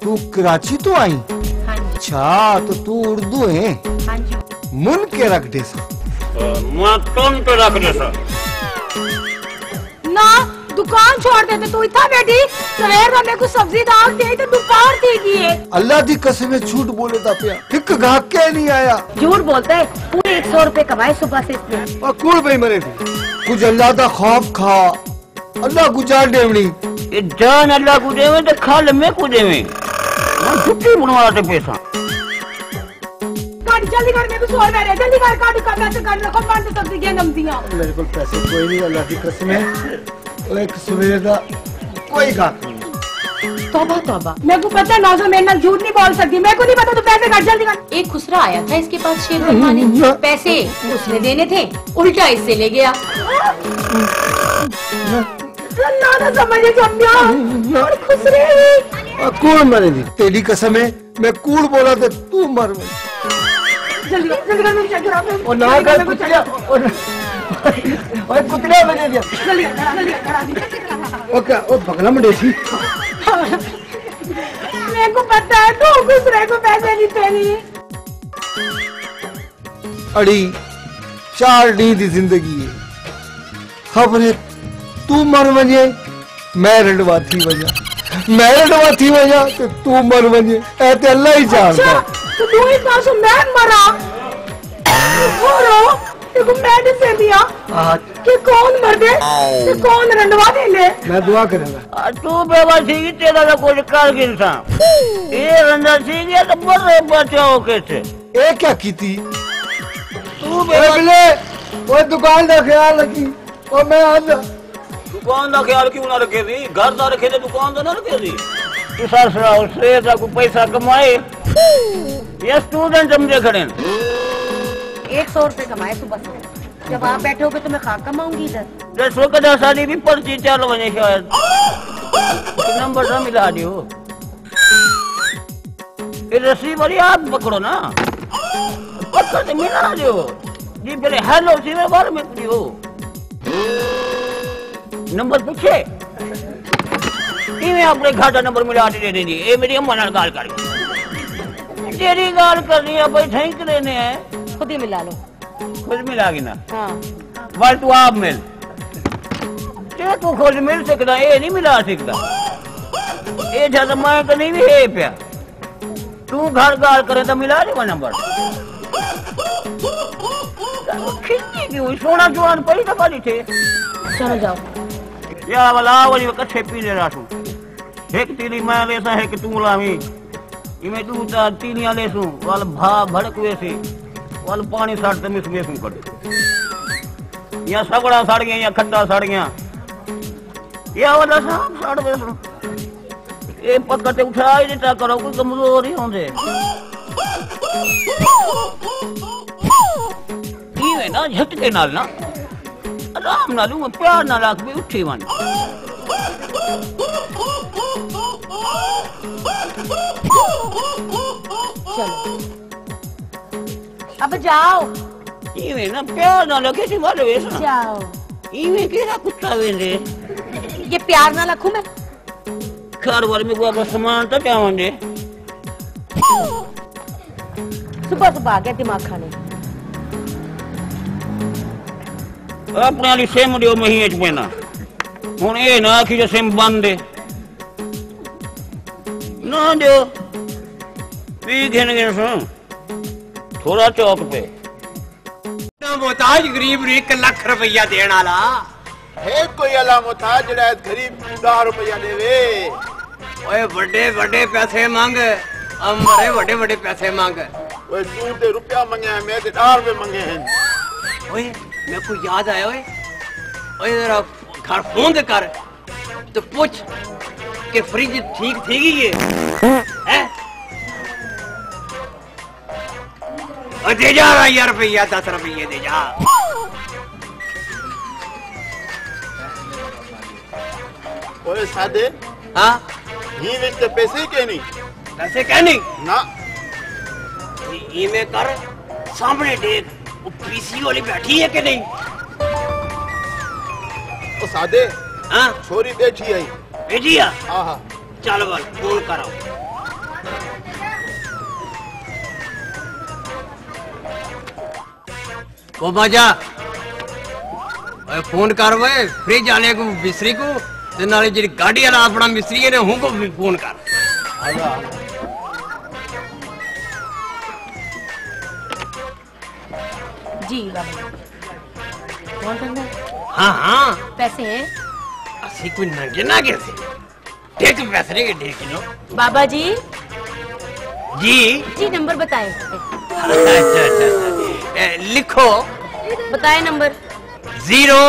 तू कराची तो आई? हाँ जी। अच्छा तो तू उर्दू है? हाँ जी। मुन के रख दे सा। मैं तुम तो रख दे सा। ना दुकान छोड़ देते तू इतना बैठी सवेर में मेरे को सब्जी दाल दे तो दुकान थी की है। अल्लाह दी कसम है झूठ बोले था पिया, एक गाहक के नहीं आया। झूठ बोलते है, पूरे 100 रुपए कमाए सुबह से इसने। और कौन भाई मरे थे? कुछ अल्लाह दा खौफ खा, अल्लाह गुजार देवनी। ये जान अल्लाह को देवे तो खा लम्बे को देवे। मैं छुट्टी बनवाते पैसा। जल्दी कर, मेरे को सोर में रहे, जल्दी कर, काट का पैसे काट रखो, मान तो सब्जी के नमतियां। मेरे को पैसे कोई नहीं, अल्लाह की कसम है। एक सवेरे दा कोई गाहक नहीं। तौबा तौबा, मेरे को पता है नौजो मेरे नाल झूठ नहीं बोल सकती। मेरे को नहीं पता, तू पैसे काट जल्दी कर। एक खुसरा आया था इसके पास शेर फरमाने, पैसे उसने देने थे, उल्टा इससे ले गया। ना समझे समझा और खुसरे कौन मरे थी? तेरी कसम है मैं कूड़ बोला था, तू मर गई। जल्दी जल्दी कर, मुझे चेक करा। और ना कर कुतलिया और कुतलिया बने दिया। जल्दी जल्दी करा दी। ओके ओ बगला में देसी। मेरे को पता है तू खुसरे को पैसे नहीं देनी। अड़ी 4 नींद दी जिंदगी है। खबर तू मर वजे, मैं रडवा थी वजा, मैं रडवा थी वजा तो तू मर वजे, ऐ ते अल्लाह ही जानता। तो तू ही पास मैं मरा और देखो मैंने से दिया कि कौन मर दे तो कौन रंडवा दे ले। मैं दुआ करूंगा। तू बेवासी की तेरा तो कोई कारगिल था। ये रंडा सिंह ये तो बड़े बचाओ कैसे? ए क्या की थी? तू बेवले वो दुकान का ख्याल रखी और मैं आज दुकान का ख्याल क्यों ना रखे थी? घर का रखे थे, दुकान का ना रखे थी। ससुरा उससे को पैसा कमाए ये स्टूडेंट समझे खड़े 100 रुपए कमाए सुबह से। जब आप बैठे होगे तो मैं खा कमाऊंगी इधर। 10 साल भी पर्ची चाल बने शायद नंबर ना मिला दियो। ये रस्सी बड़ी आप पकड़ो ना, पकड़ के मिला दियो जी। पहले हेलो सी में बार में दियो नंबर पूछे इन्हें अपने खाता नंबर मिला दे दे। ये मेरी अम्मा नाल गाल कर तेरी गाल करनी है भाई, थैंक लेने हैं। खुद ही मिला लो। खुद मिलागी ना? हाँ। बस तू आप मिल, तू खुद मिल सकता, ये नहीं मिला सकता। ये ज्यादा मैं तो नहीं भी है प्या। तू घर गाल करे तो मिला देगा नंबर। खिंची क्यों? सोना जुआन पड़ी तो पड़ी थे। चलो जाओ या वाला वाली कच्चे पीले रासू एक तीली मैं लेसा है कि तू लावी इमे तू ता तीनिया लेसू वाल भा भड़क वेसी वाल पानी साड़ ते मिस वेसू कर या सगड़ा सड़ गया या खट्टा सड़ गया या वाला साब साड़ वेसू ये पकड़ ते उठा ही देता करो कोई कमजोर ही होंदे ये ना झटके नाल ना आराम ना लूंगा, प्यार ना लाख भी उठी वन। चलो अब जाओ। इवे ना प्यार ना लगे सी वाले वैसा। जाओ। इवे केरा कुत्ता वेंदे? ये प्यार ना रखूं मैं? घर वाले में कोई सामान तो क्या वंदे? सुबह सुबह आ गया दिमाग खाने। अपने वाली सिम दियो महीने च पैना हुण ये ना आखी जो सिम बंद है ना दियो पी घिन घिन सो थोड़ा चौक पे मोहताज गरीब नु 1 लाख रुपया देने वाला है कोई अला मोहताज जड़ा गरीब 10 रुपया देवे। ओए बड़े बड़े पैसे मांग अमरे बड़े बड़े पैसे मांग। ओए तू ते रुपया मांगे मैं ते 10 रुपए मांगे हैं। ओए मेरे को याद आया ओए जरा घर फोन कर तो पूछ कि फ्रिज ठीक थी ये है? और दे जा रहा यार रुपया 10 रुपये दे जा। ओए सादे हाँ ही विच ते पैसे के नहीं पैसे क्या नहीं ना ये में कर सामने देख वो पीसी वाली बैठी है कि नहीं? ओ सादे हाँ छोरी बैठी है बेटिया हां हां चल बल फोन करो ओ बाजा फोन कर वे फ्रिज वाले को मिस्त्री को ते नाले जी गाड़ी वाला अपना मिस्त्री है ने हूं को भी फोन कर। आजा जी बाबा कौन करना है? हाँ हाँ पैसे हैं? असी कोई नंगे ना कैसे टेक पैसे रे 1.5 किलो। बाबा जी जी नंबर बताए। अच्छा लिखो बताए नंबर। 0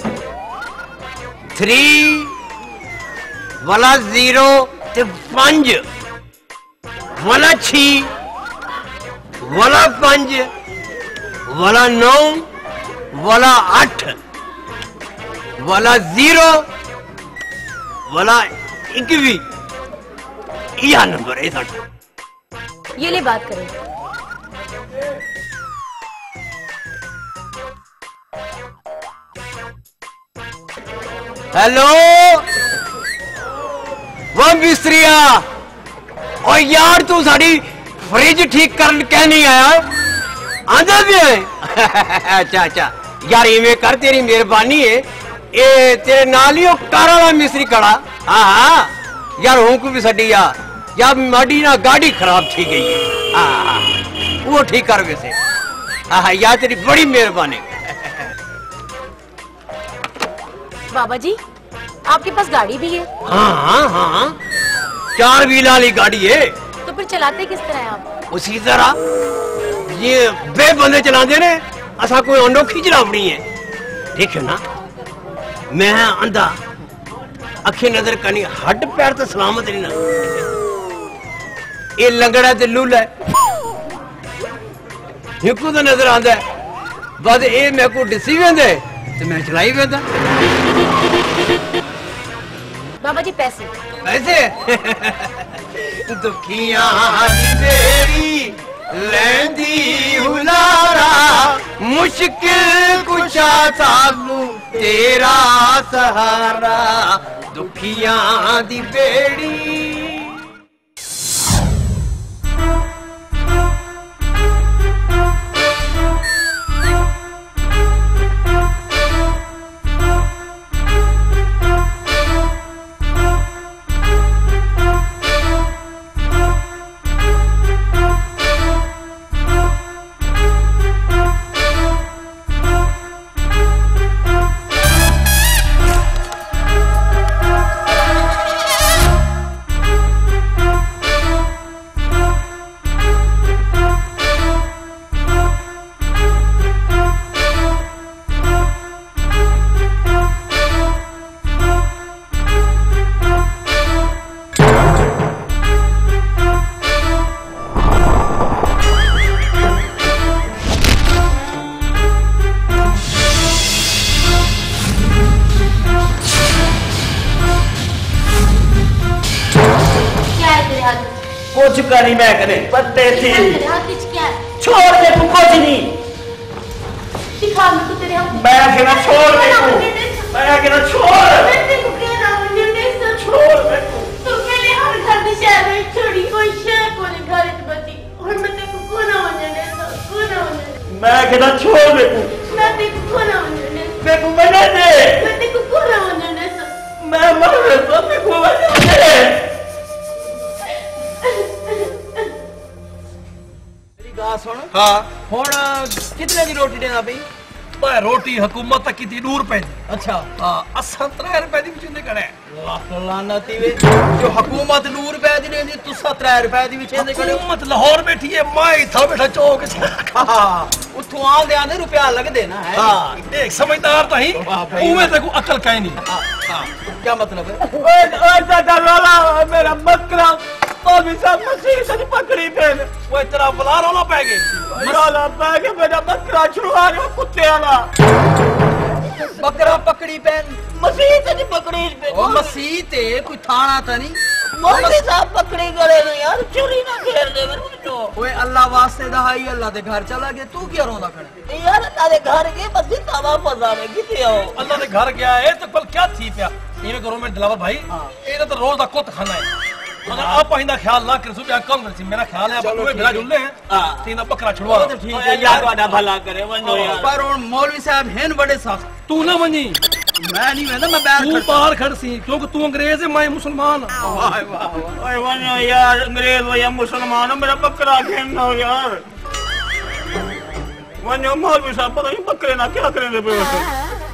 3 वाला 0 ते 5 वाला 6 वाला 5 वाला 9 वाला 8 वाला 0 वाला 21 यह नंबर है साढ़ा। ये ले बात करें। हेलो वो मिस्त्रिया और यार तू साड़ी फ्रिज ठीक कर क्या नहीं आया आंदा भी है। अच्छा यार इवें कर तेरी मेहरबानी है ए तेरे नाल ही कार वाला मिस्त्री खड़ा। हाँ यार हूं को भी सड़ी यार माड़ी ना गाड़ी खराब थी गई है। हाँ वो ठीक कर वैसे। हाँ यार तेरी बड़ी मेहरबानी। बाबा जी आपके पास गाड़ी भी है? हाँ 4 व्हील वाली गाड़ी है। तो फिर चलाते किस तरह हैं आप? उसी तरह ये बे बंदे चलाते ने असा कोई अनोखी चलावनी है ठीक है ना। मैं अंधा अखी नजर करनी हड्ड पैर तो सलामत नहीं ना। ये लंगड़ा ते लूला हिकू तो नजर आंदा है बस ये मेरे को डिसी वेंदे ते मैं चलाई वेंदा। बाबा जी पैसे दुखियां दी बेड़ी लैंदी हुलारा मुश्किल कुशा सानू तेरा सहारा दुखियां दी बेड़ी। कुछ करी मैं करे पत्ते थी क्या है? छोड़ दे तू कुछ नहीं। दिखा मैं तो तेरे हाथ मैं कहना छोड़ दे तू मैं कहना छोड़ छोड़ दे तू। तो मेरे हर घर में शहर में छोड़ी कोई शहर को नहीं घर में बची और मैं तेरे को कोना बनने मैं कहना छोड़ दे तू मैं तेरे को कोना बनने मेरे को बना दे मैं तेरे को कोना बनने मैं मर रहा तो मेरे को बना दे। सुन हाँ हुण कितने की रोटी देना पई? भाई रोटी हुकूमत तक की 2 रुपए दी। अच्छा हाँ असा 3 रुपए दी विच करे लानती वे जो हुकूमत 2 रुपए दी देंदी तुसा 3 रुपए दी विच दे करे। हुकूमत लाहौर बैठी है मैं इथा बैठा चौक से। हां उठो आंदे आंदे रुपया लगदे ना है। हाँ एक समझदार तो ही वाह भाई। उमे ते को अकल काई नहीं। हां क्या मतलब है? ओए दादा रोला मेरा बकरा तो भी सब मसीह से पकड़ी फिर वो तेरा बला रोला पै गई रोला पा के मेरा बकरा छुड़ा रहा कुत्ते वाला बकरा पकड़ी पैन मसीह से पकड़ी पे ओ मसीह ते कोई थाना तो नहीं मौलवी साहब पकड़ी करे ना यार चोरी ना घेर दे मेरे को। ओए अल्लाह वास्ते दहाई अल्लाह दे घर चला गया तू क्या रोंदा खड़े? यार तारे घर के बच्चे तवा पजा में किथे हो अल्लाह ने घर गया है तो कल क्या थी पिया इने घरों में दिलावर भाई इने तो रोज दा कुत खाना है मगर आप आइंदा ख्याल ना कर सुबह कम कर सी मेरा ख्याल है आप मेरा जुल्ले हैं तीन बकरा छुड़वा तो ठीक है यार वादा भला करे वनो यार पर और मौलवी साहब हैं बड़े सख्त। तू ना मनी मैं नहीं वेंदा मैं बैर तू पार खड़ सी क्योंकि तू अंग्रेज है मैं मुसलमान। वाह वाह ओए वनो यार अंग्रेज हो या मुसलमान हो मेरा बकरा खेलना यार वनो मौलवी साहब पता नहीं बकरे ना क्या करेंगे पे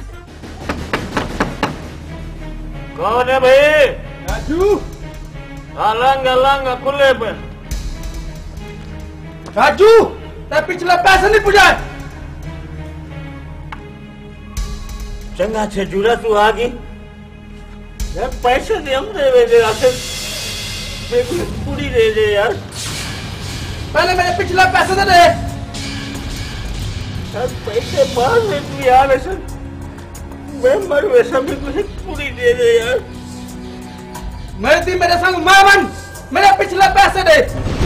कौन है भाई राजू लंगा खुले पे राजू ते पिछला पैसा नहीं पुजाए चंगा से जुड़ा तू आ गई यार पैसे दे हम दे आखिर मेरे को पूरी दे यार पहले मेरे पिछला पैसा तो दे यार पैसे मार दे तू यार ऐसा मैं मर वैसा भी कुछ पूरी दे यार मेरे संग मैं बन मेरे पिछले पैसे दे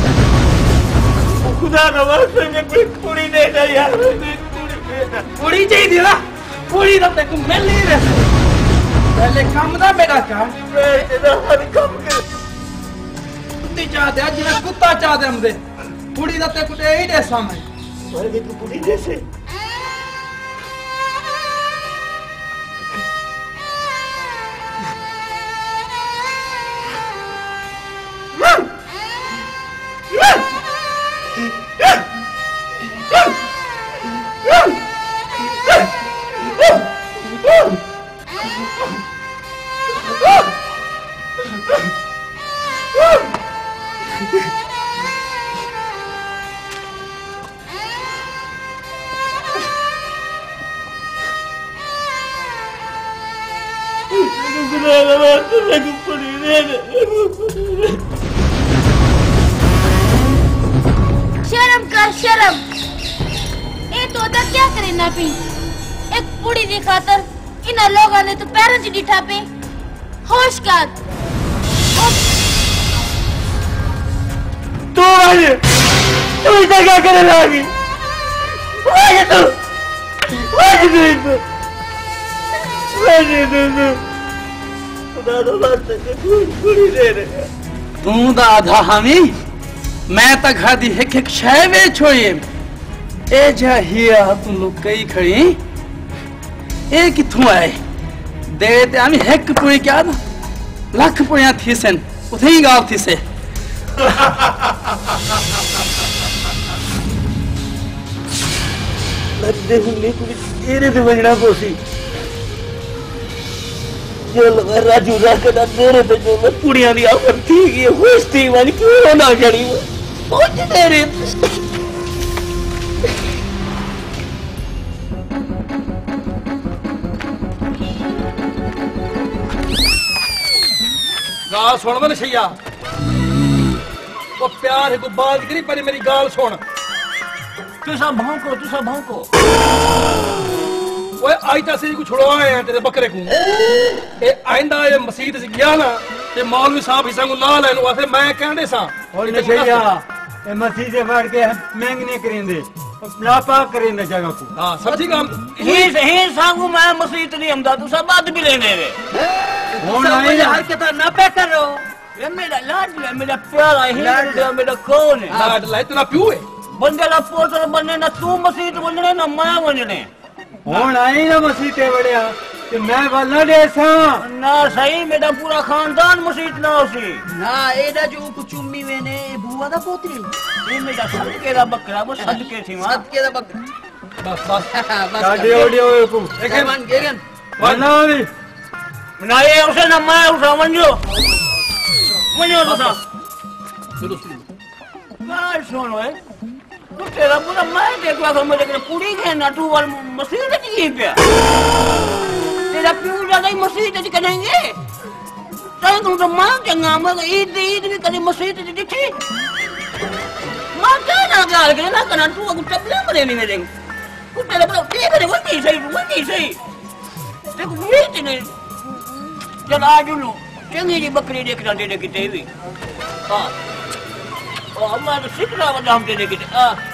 खुदा का वास्ते में कोई पूरी दे दे यार पूरी चाहिए ना पूरी तो तेको मिल नहीं रही पहले काम ना बेटा कर तेरा हर काम कर कुत्ती चाहते हैं जिन्हें कुत्ता चाहते हमसे पूरी तो तेको दे ही दे सामने और भी तू पूरी दे से शर्म कर शर्म ए तोता क्या करे ना पी एक पुड़ी दी खातर इन लोगों ने तो पैरों च डिठा पे होश कर तू इसे क्या करे लागी तू दा आधा हामी मैं तो घर दी हिक हिक शय वे छोए ए जा हिया तू लोग कई खड़ी ए किथों आए दे ते आमी हिक पुई क्या ना लख पुया थी सन उथे ही गाव थी से लद्दे हुन्ने कुछ तेरे से बजना पोसी जो लगा राजू राकदा तेरे पे जो पुड़ियां दी आफत थी ये होश थी वाली क्यों ना चढ़ी पहुंच तेरे गाल सुन मन शैया वो प्यार है को बात करी पर मेरी गाल सुन तुसा भौंको ओए आज तक से को छुड़वाए हैं तेरे बकरे को ए आइंदा ये मस्जिद से गया ना ते मौलवी साहब हिस्सा को ना लेन वास्ते मैं कहने सा और नशैया ए मस्जिद फाड़ के महंग नहीं करेंदे लापा करेंदे जगह को हां समझी काम ही सांगू मैं मस्जिद नहीं हमदा तुसा बात भी लेने रे हुन आई हरकत ना पे करो ये मेरा लाडला मेरा प्यारा ही मेरा कौन है लाड ला इतना प्यू है बंदे ला पोतर बनने ना तू मस्जिद बनने ना मैं बनने हुन आई ना मस्जिद बड़िया कि मैं वाला देसा ना सही मेरा पूरा खानदान मस्जिद ना उसी ना एदा जो कुचुम्मी वेने बुआ दा पोतरी ये मेरा सदके दा बकरा वो सदके थी मां सदके दा बक बस बस साडे ऑडियो को गेगन गेगन वना भी ना ये उसे ना मैं उसे मंजो तो गाल सुनो है तू तेरा पूरा मैं देख रहा था मुझे पूरी के ना तू वाल मस्जिद की पे तेरा प्यू ज्यादा ही मस्जिद च करेंगे तय तू तो मां चंगा मैं ईद भी कभी मस्जिद च दिखी मां क्या ना गाल के ना करना तू अगु टपले मरे नहीं मेरे तू तेरा पूरा ठीक है वो नहीं सही देखो ये नहीं चल आज लो चंगी जी बकरी देखना देने की टीवी हां और हमारा सिकरा वाला हम देने की हां